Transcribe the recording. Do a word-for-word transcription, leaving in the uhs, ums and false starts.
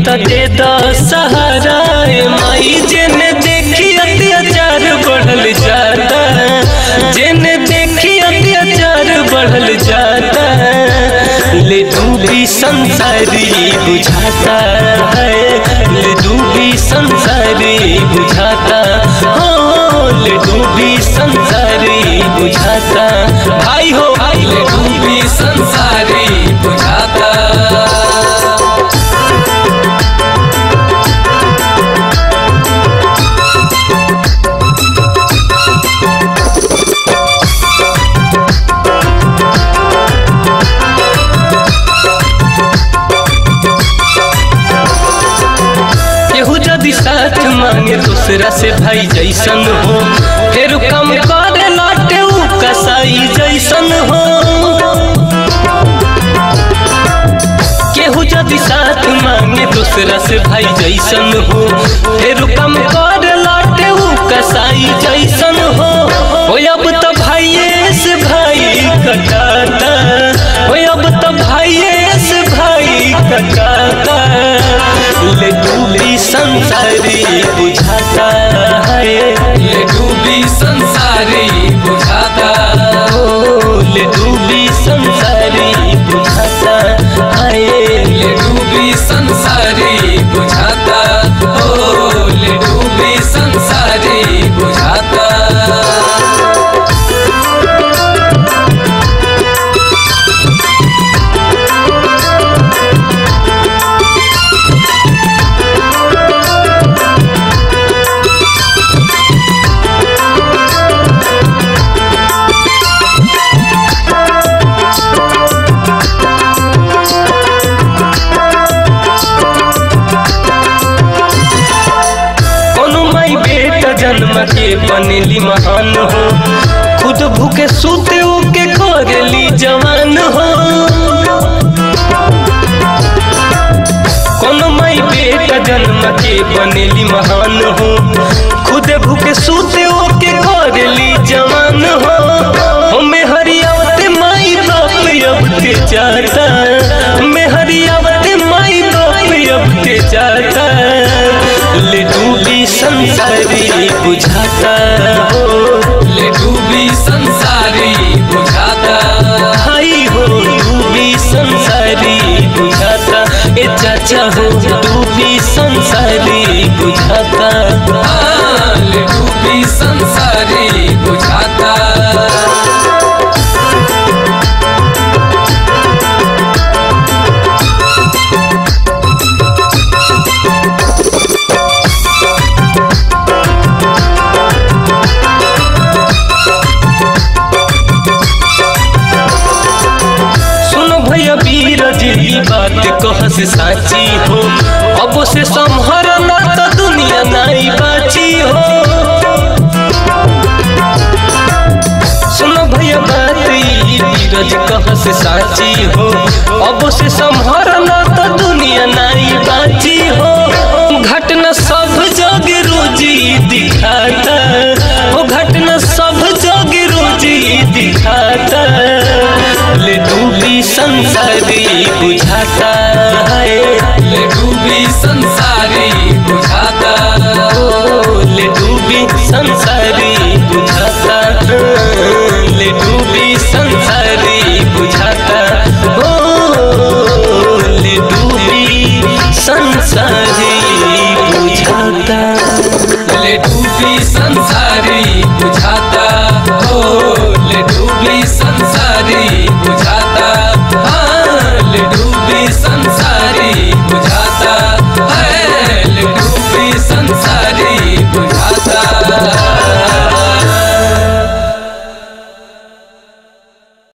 तो दे दो सहारा माई, जेने देखी अत्याचार बढ़ल जाता, जेने देखी अत्याचार बढ़ल जाता, ले डूबी संसारी बुझाता है, ले डूबी संसारी बुझाता, हो ले डूबी संसारी बुझाता, भाई हो भाई ले डूबी संसारी बुझाता। साथ मांगे दूसरा से भाई जैसन हो, फिर कम करे लाटे उ कसाई जैसन हो। केहू जदि साथ मांगे दूसरा से भाई जैसन हो, फिर कम करे लाटे उ कसाई जैसन हो। ओ अब तो भाइये से भाई कटाता, ओ अब तो भाइये से भाई कटाता, ले डूबी संसारी बुझाता है, ले डूबी संसारी बुझाता, ओ ले डूबी संसारी बुझाता है, ले डूबी संसारी बुझाता, ओ ले डूबी संसारी बुझाता। जन्म के बनेली महान हो, खुद भूखे सूते उके करेली जवान हो। कोनो माई बेटा जन्म के बनेली महान हो, खुद भूखे सूते उके करेली जवान हो। हमें हरियावते माई बाप अब के जाता, हमें हरियावते माई बाप अब के जाता, ले डूबी संसारी बुझाता, हो ले डूबी संसारी बुझाता, भाई हो डूबी संसारी बुझाता, ए चाचा हो डूबी संसारी बुझाता, ले डूबी संसारी बुझाता। बात कह से साची हो, अब से संभरना तो दुनिया नहीं बाची हो। सुनो भैया बात नीरज कह से साची हो, अब से संभरना तो दुनिया नहीं बाची हो। घटना सब जग रोजी दिखाता, वो घटना सब जग रोजी दिखाता, ले डूबी संसारी बुझाता है, ले डूबी संसारी